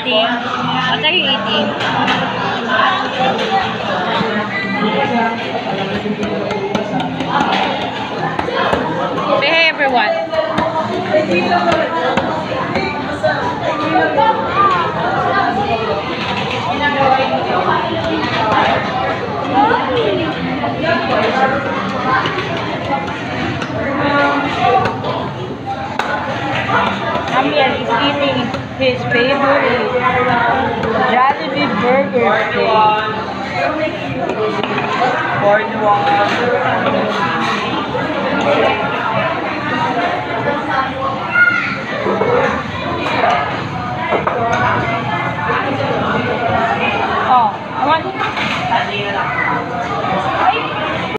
eating? What are you eating? Say hi everyone. Damian is eating his favorite Jollibee burger steak. Oh, I want